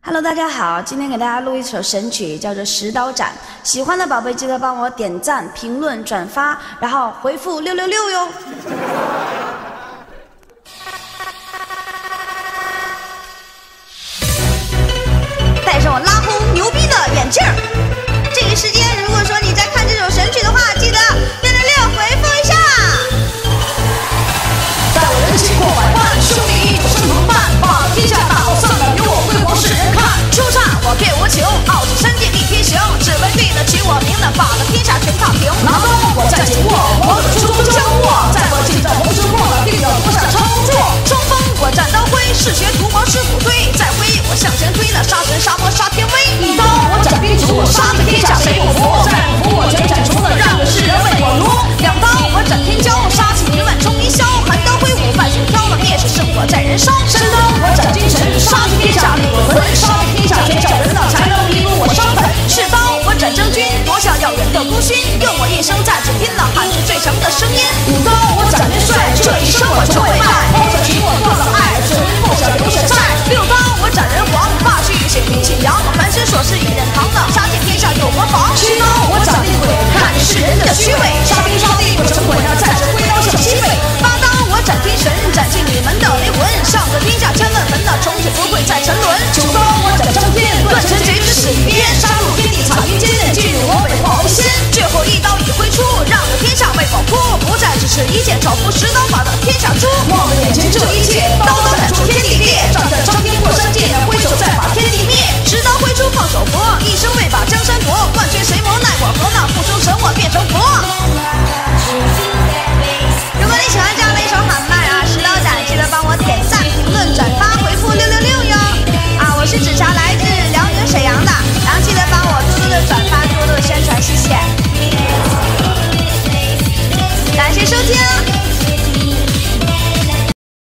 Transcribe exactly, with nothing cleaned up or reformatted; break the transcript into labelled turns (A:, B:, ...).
A: Hello， 大家好，今天给大家录一首神曲，叫做《石刀斩》。喜欢的宝贝记得帮我点赞、评论、转发，然后回复六六六哟。戴上我拉风牛逼的眼镜儿。这个时间，如果说你在看这首神曲的话，记得六六六回复一下。
B: 在我人气过百万，兄弟一同生同伴，把天下大好散的由我挥霍世人看。
A: 出战我便无情，傲视山界立天行，只为对得起我名的，把了天下全踏平。
B: 拿刀我在紧握，我的初衷将握，在我近战红尘过了，定要不善操作。
A: 冲锋我战刀挥，嗜血图谋师傅推，再挥我向前推，那杀神杀魔杀天威。
B: 一刀我斩兵卒，杀遍天下谁不服？再不服我全斩除了，让个世人为我奴。
A: 两刀我斩天骄，杀气弥漫冲云霄。寒刀挥舞半雪飘了，灭世圣火在人烧。
B: 身刀我斩精神，杀尽天下厉鬼魂，杀遍天下全叫人道，才能弥补我伤痕。
A: 赤刀我斩将军，夺下耀眼的功勋，用我一生战至拼了，喊出最强的声音。
B: 舞刀我斩元帅，这一生我就为爱，抛下寂寞断了爱，只为梦想留下债。
A: 六刀我斩人皇，霸气血拼信仰，凡身所是一人堂的，杀尽天下有何妨？
B: 七刀我斩厉鬼，看你世人的虚伪，杀兵杀地不成鬼，那再是挥刀向西北。
A: 八刀我斩天神，斩尽你们的灵魂，上得天下千万门的，从此不会再沉沦。
B: 九刀我斩张天，断神贼之死一边，杀入天地惨云间，进入我北化为仙。
A: 最后一刀已挥出，让得天下为我哭，不再只是一剑，手扶十刀把的天下诛。
B: 望着眼前这一切，刀